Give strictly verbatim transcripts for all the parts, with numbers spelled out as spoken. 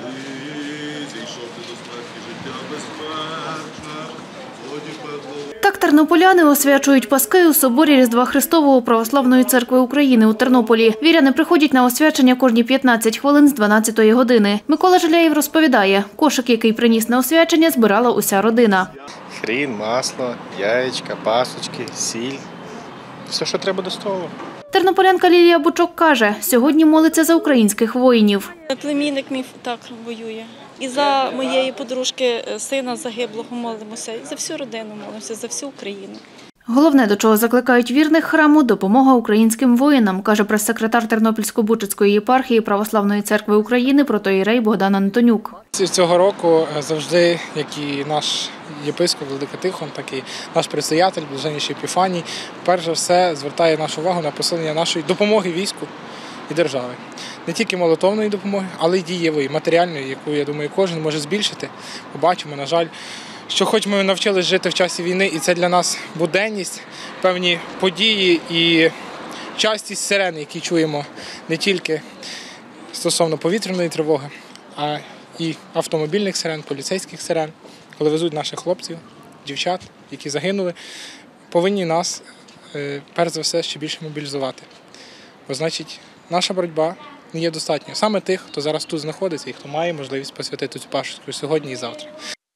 Так тернополяни освячують Паски у соборі Різдва Христового Православної Церкви України у Тернополі. Віряни приходять на освячення кожні п'ятнадцять хвилин з дванадцятої години. Микола Жиляєв розповідає, кошик, який приніс на освячення, збирала уся родина. Хрін, масло, яєчка, пасочки, сіль. Все, що треба до столу. Тернополянка Лілія Бучок каже, сьогодні молиться за українських воїнів. Племінник мій так воює. І за моєї подружки сина загиблого молимося, і за всю родину молимося, за всю Україну. Головне, до чого закликають вірних храму – допомога українським воїнам, каже прес-секретар Тернопільсько-Бучацької єпархії Православної Церкви України протоієрей Богдан Антонюк. Цього року завжди, як і наш єпископ Владика Тихон, так і наш предстоятель, блаженніший Епіфаній, перш за все звертає нашу увагу на посилення нашої допомоги війську і держави. Не тільки молитовної допомоги, але й дієвої, матеріальної, яку, я думаю, кожен може збільшити. Побачимо, на жаль, що хоч ми навчились жити в часі війни, і це для нас буденність, певні події і частість сирен, які чуємо не тільки стосовно повітряної тривоги, а і автомобільних сирен, поліцейських сирен, коли везуть наших хлопців, дівчат, які загинули, повинні нас, перш за все, ще більше мобілізувати. Бо, значить, наша боротьба не є достатньою. Саме тих, хто зараз тут знаходиться і хто має можливість посвятити цю пашку сьогодні і завтра.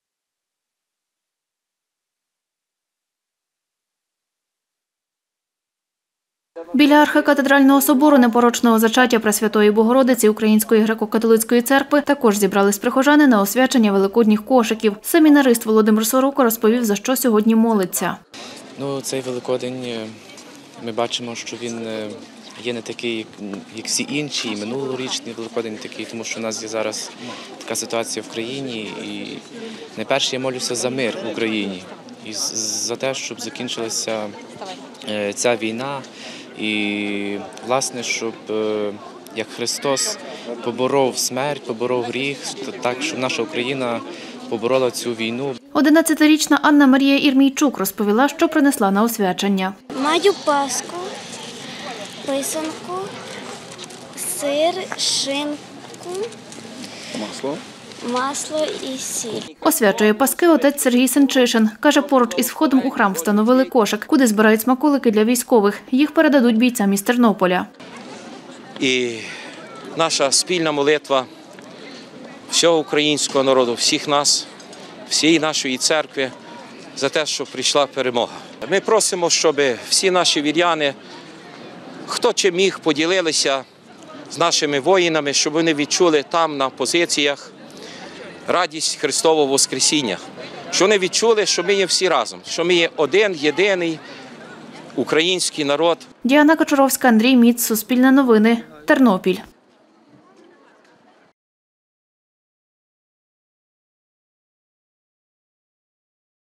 Біля архикатедрального собору Непорочного зачаття Пресвятої Богородиці Української греко-католицької церкви також зібрались прихожани на освячення великодніх кошиків. Семінарист Володимир Сорока розповів, за що сьогодні молиться. Ну, цей Великодень, ми бачимо, що він є не такий, як всі інші, і минулорічний Великодень такий, тому що у нас є зараз така ситуація в країні. І найперше я молюся за мир в Україні і за те, щоб закінчилася ця війна. І, власне, щоб як Христос поборов смерть, поборов гріх, так, щоб наша Україна поборола цю війну. одинадцятирічна Анна Марія Ірмійчук розповіла, що принесла на освячення. Маю паску, писанку, сир, шинку, Масло. масло і сіль. Освячує Паски отець Сергій Сенчишин. Каже, поруч із входом у храм встановили кошик, куди збирають смаколики для військових. Їх передадуть бійцям із Тернополя. І наша спільна молитва всього українського народу, всіх нас, всієї нашої церкви, за те, щоб прийшла перемога. Ми просимо, щоб всі наші віряни, хто чим міг, поділилися з нашими воїнами, щоб вони відчули там на позиціях радість Христового Воскресіння. Що вони відчули, що ми є всі разом, що ми є один, єдиний український народ. Діана Кочуровська, Андрій Міц, Суспільне новини, Тернопіль.